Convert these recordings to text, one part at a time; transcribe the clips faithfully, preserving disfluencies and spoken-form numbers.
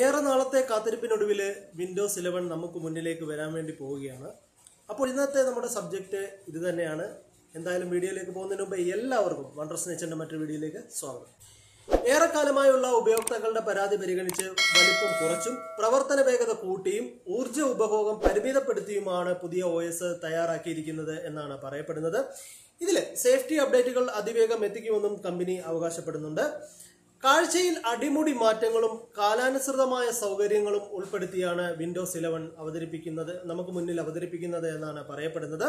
ഏറെ നാളത്തെ കാത്തിരിപ്പിനൊടുവിൽ Windows Eleven നമുക്ക് മുന്നിലേക്ക് വരാൻ വേണ്ടി പോവുകയാണ്. അപ്പോൾ ഇന്നത്തെ നമ്മുടെ സബ്ജക്റ്റ് ഇത് തന്നെയാണ്. എന്തായാലും വീഡിയോയിലേക്ക് പോകുന്നതിന് മുമ്പ് എല്ലാവർക്കും വണ്ടർസ് നേച്ചറിന്റെ മറ്റൊരു വീഡിയോയിലേക്ക് സ്വാഗതം. ഏറെക്കാലമായുള്ള ഉപയോക്താക്കളുടെ പരാതി പരിഗണിച്ച് വലിപ്പം കുറച്ചും പ്രവർത്തന വേഗത കൂട്ടിയും ഊർജ്ജ ഉപഭോഗം പരിമിതപ്പെടുത്തിയുമാണ് പുതിയ ഒ എസ് തയ്യാറാക്കിയിരിക്കുന്നത് എന്നാണ് പറയപ്പെടുന്നത്. ഇതിൽ സേഫ്റ്റി അപ്ഡേറ്റുകൾ അതിവേഗം എത്തിക്കുമെന്നും കമ്പനി അവകാശപ്പെടുന്നുണ്ട്. കാഴ്ചയിൽ അടിമുടി മാറ്റങ്ങളും കാലാനുസൃതമായ സൗകര്യങ്ങളും ഉൾപ്പെടുത്തിയാണ് വിൻഡോസ് ഇലവൻ അവതരിപ്പിക്കുന്നത് നമുക്ക് മുന്നിൽ അവതരിപ്പിക്കുന്നത് എന്നാണ് പറയപ്പെടുന്നത്.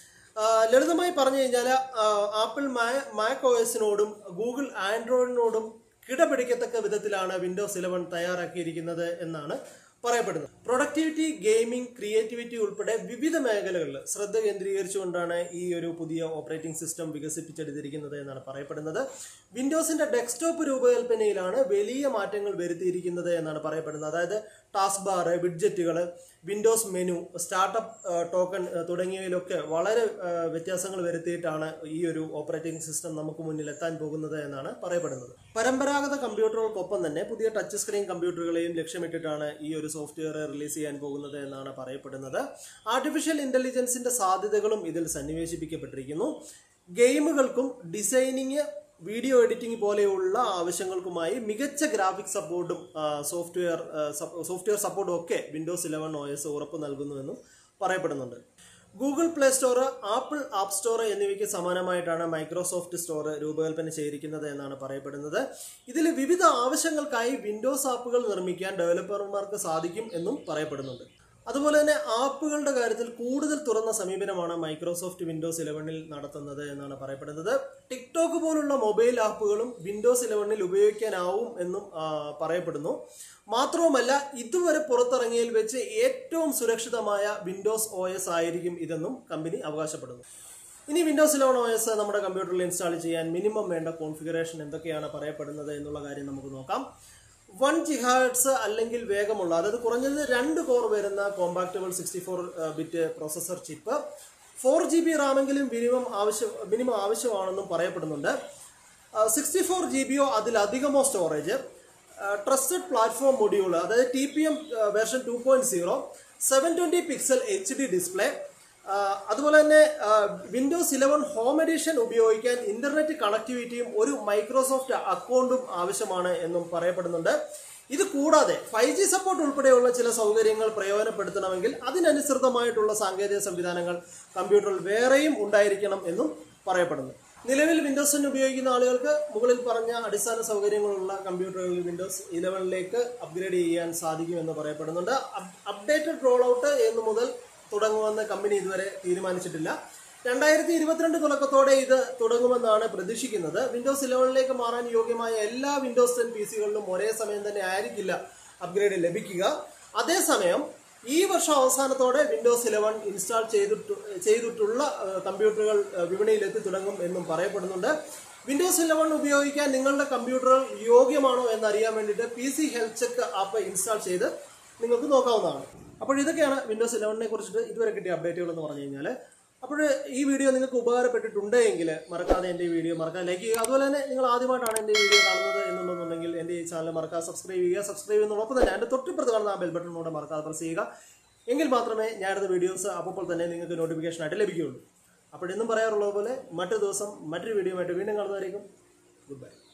ലളിതമായി പറഞ്ഞു കഴിഞ്ഞാൽ ആപ്പിൾ മാക് ഒ എസിനോടും ഗൂഗിൾ ആൻഡ്രോയിഡിനോടും കിടപിടിക്കത്തക്ക വിധത്തിലാണ് വിൻഡോസ് ഇലവൻ തയ്യാറാക്കിയിരിക്കുന്നത് എന്നാണ് പറയപ്പെടുന്നത്. പ്രൊഡക്ടിവിറ്റി, ഗെയിമിംഗ്, ക്രിയേറ്റിവിറ്റി ഉൾപ്പെടെ വിവിധ മേഖലകളിൽ ശ്രദ്ധ കേന്ദ്രീകരിച്ചുകൊണ്ടാണ് ഈ ഒരു പുതിയ ഓപ്പറേറ്റിംഗ് സിസ്റ്റം വികസിപ്പിച്ചെടുത്തിരിക്കുന്നത് എന്നാണ് പറയപ്പെടുന്നത്. വിൻഡോസിന്റെ ഡെസ്ക്ടോപ്പ് രൂപകൽപ്പനയിലാണ് വലിയ മാറ്റങ്ങൾ വരുത്തിയിരിക്കുന്നത് എന്നാണ് പറയപ്പെടുന്നത്. അതായത് ടാസ്ക് ബാർ, വിഡ്ജറ്റുകൾ, വിൻഡോസ് മെനു, സ്റ്റാർട്ടപ്പ് ടോക്കൺ തുടങ്ങിയവയിലൊക്കെ വളരെ വ്യത്യാസങ്ങൾ വരുത്തിയിട്ടാണ് ഈ ഒരു ഓപ്പറേറ്റിംഗ് സിസ്റ്റം നമുക്ക് മുന്നിൽ എത്താൻ പോകുന്നത് എന്നാണ് പറയപ്പെടുന്നത്. പരമ്പരാഗത കമ്പ്യൂട്ടറുകൾക്കൊപ്പം തന്നെ പുതിയ ടച്ച് സ്ക്രീൻ കമ്പ്യൂട്ടറുകളെയും ലക്ഷ്യമിട്ടിട്ടാണ് ഈ ഒരു സോഫ്റ്റ്വെയർ റിലീസ് ചെയ്യാൻ പോകുന്നത് എന്നാണ് പറയപ്പെടുന്നത്. ആർട്ടിഫിഷ്യൽ ഇന്റലിജൻസിന്റെ സാധ്യതകളും ഇതിൽ സന്നിവേശിപ്പിക്കപ്പെട്ടിരിക്കുന്നു. ഗെയിമുകൾക്കും ഡിസൈനിങ്, വീഡിയോ എഡിറ്റിംഗ് പോലെയുള്ള ആവശ്യങ്ങൾക്കുമായി മികച്ച ഗ്രാഫിക്സ് സപ്പോർട്ടും സോഫ്റ്റ്വെയർ സോഫ്റ്റ്വെയർ സപ്പോർട്ടും ഒക്കെ വിൻഡോസ് ഇലവൻ ഒ എസ് ഉറപ്പ് നൽകുന്നുവെന്നും പറയപ്പെടുന്നുണ്ട്. Google play store, Apple app store എന്നിവയ്ക്ക് സമാനമായിട്ടാണ് മൈക്രോസോഫ്റ്റ് സ്റ്റോർ രൂപകൽപ്പന ചെയ്തിരിക്കുന്നത് എന്നാണ് പറയപ്പെടുന്നത്. ഇതിൽ വിവിധ ആവശ്യങ്ങൾക്കായി വിൻഡോസ് ആപ്പുകൾ നിർമ്മിക്കാൻ ഡെവലപ്പർമാർക്ക് സാധിക്കും എന്നും പറയപ്പെടുന്നുണ്ട്. അതുപോലെ തന്നെ ആപ്പുകളുടെ കാര്യത്തിൽ കൂടുതൽ തുറന്ന സമീപനമാണ് മൈക്രോസോഫ്റ്റ് വിൻഡോസ് ഇലവനിൽ നടത്തുന്നത് എന്നാണ് പറയപ്പെടുന്നത്. ടിക്ടോക്ക് പോലുള്ള മൊബൈൽ ആപ്പുകളും വിൻഡോസ് ഇലവനിൽ ഉപയോഗിക്കാനാവും എന്നും പറയപ്പെടുന്നു. മാത്രവുമല്ല, ഇതുവരെ പുറത്തിറങ്ങിയതിൽ വെച്ച് ഏറ്റവും സുരക്ഷിതമായ വിൻഡോസ് ഒ എസ് ആയിരിക്കും ഇതെന്നും കമ്പനി അവകാശപ്പെടുന്നു. ഇനി വിൻഡോസ് ഇലവൻ ഒ എസ് നമ്മുടെ കമ്പ്യൂട്ടറിൽ ഇൻസ്റ്റാൾ ചെയ്യാൻ മിനിമം വേണ്ട കോൺഫിഗറേഷൻ എന്തൊക്കെയാണ് പറയപ്പെടുന്നത് എന്നുള്ള കാര്യം നമുക്ക് നോക്കാം. വൺ ജിഹാർട്സ് അല്ലെങ്കിൽ വേഗമുള്ള, അതായത് കുറഞ്ഞത് രണ്ട് കോർ വരുന്ന compatible sixty four bit processor chip, four G B റാമെങ്കിലും മിനിമം ആവശ്യം മിനിമം ആവശ്യമാണെന്നും പറയപ്പെടുന്നുണ്ട്. സിക്സ്റ്റി ഫോർ ജി ബിയോ അതിലധികമോ സ്റ്റോറേജ്, ട്രസ്റ്റഡ് പ്ലാറ്റ്ഫോം മൊഡ്യൂൾ, അതായത് T P M version two point zero, seven twenty pixel H D display, അതുപോലെ തന്നെ Windows eleven home edition ഉപയോഗിക്കാൻ ഇന്റർനെറ്റ് കണക്ടിവിറ്റിയും ഒരു മൈക്രോസോഫ്റ്റ് അക്കൗണ്ടും ആവശ്യമാണ് എന്നും പറയപ്പെടുന്നുണ്ട്. ഇത് കൂടാതെ ഫൈവ് ജി സപ്പോർട്ട് ഉൾപ്പെടെയുള്ള ചില സൗകര്യങ്ങൾ പ്രയോജനപ്പെടുത്തണമെങ്കിൽ അതിനനുസൃതമായിട്ടുള്ള സാങ്കേതിക സംവിധാനങ്ങൾ കമ്പ്യൂട്ടറിൽ വേറെയും ഉണ്ടായിരിക്കണം എന്നും പറയപ്പെടുന്നു. നിലവിൽ വിൻഡോസ് ടെൻ ഉപയോഗിക്കുന്ന ആളുകൾക്ക് മുകളിൽ പറഞ്ഞ അടിസ്ഥാന സൗകര്യങ്ങളുള്ള കമ്പ്യൂട്ടറുകളിൽ വിൻഡോസ് ഇലവനിലേക്ക് അപ്ഗ്രേഡ് ചെയ്യാൻ സാധിക്കുമെന്ന് പറയപ്പെടുന്നുണ്ട്. അപ്ഡേറ്റഡ് റോൾ ഔട്ട് എന്ന് മുതൽ തുടങ്ങുമെന്ന് കമ്പനി ഇതുവരെ തീരുമാനിച്ചിട്ടില്ല. രണ്ടായിരത്തി ഇരുപത്തിരണ്ട് തുടക്കത്തോടെ ഇത് തുടങ്ങുമെന്നാണ് പ്രതീക്ഷിക്കുന്നത്. വിൻഡോസ് ഇലവനിലേക്ക് മാറാൻ യോഗ്യമായ എല്ലാ വിൻഡോസ് ടെൻ പി സികളിലും ഒരേ സമയം തന്നെ ആയിരിക്കില്ല അപ്ഗ്രേഡ് ലഭിക്കുക. അതേസമയം ഈ വർഷം അവസാനത്തോടെ വിൻഡോസ് ഇലവൻ ഇൻസ്റ്റാൾ ചെയ്തിട്ട് ചെയ്തിട്ടുള്ള കമ്പ്യൂട്ടറുകൾ വിപണിയിലെത്തി തുടങ്ങും എന്നും പറയപ്പെടുന്നുണ്ട്. വിൻഡോസ് ഇലവൻ ഉപയോഗിക്കാൻ നിങ്ങളുടെ കമ്പ്യൂട്ടർ യോഗ്യമാണോ എന്നറിയാൻ വേണ്ടിയിട്ട് P C health check app install ചെയ്ത് നിങ്ങൾക്ക് നോക്കാവുന്നതാണ്. അപ്പോൾ ഇതൊക്കെയാണ് വിൻഡോസ് ഇലവനെ കുറിച്ചിട്ട് ഇതുവരെ കിട്ടിയ അപ്ഡേറ്റുകൾ എന്ന് പറഞ്ഞു കഴിഞ്ഞാൽ. അപ്പോൾ ഈ വീഡിയോ നിങ്ങൾക്ക് ഉപകാരപ്പെട്ടിട്ടുണ്ടെങ്കിൽ മറക്കാതെ എൻ്റെ ഈ വീഡിയോ മറക്കാതെ ലൈക്ക് ചെയ്യുക. അതുപോലെ തന്നെ നിങ്ങൾ ആദ്യമായിട്ടാണ് എൻ്റെ വീഡിയോ കാണുന്നത് എന്നുണ്ടെന്നുണ്ടെങ്കിൽ എൻ്റെ ഈ ചാനൽ മറക്കാതെ സബ്സ്ക്രൈബ് ചെയ്യുക. സബ്സ്ക്രൈബ് ചെയ്യുന്നതോടൊപ്പം തന്നെ എൻ്റെ തൊട്ടിപ്പുറത്ത് കാണുന്ന ആ ബെൽ ബട്ടണിലൂടെ മറക്കാതെ പ്രസ് ചെയ്യുക. എങ്കിൽ മാത്രമേ ഞാൻ എടുത്ത വീഡിയോസ് അപ്പോൾ തന്നെ നിങ്ങൾക്ക് നോട്ടിഫിക്കേഷൻ ആയിട്ട് ലഭിക്കുകയുള്ളൂ. അപ്പോൾ ഇന്നും പറയാറുള്ളത് പോലെ മറ്റൊരു ദിവസം മറ്റൊരു വീഡിയോ ആയിട്ട് വീണ്ടും കാണുന്നതായിരിക്കും. Good bye.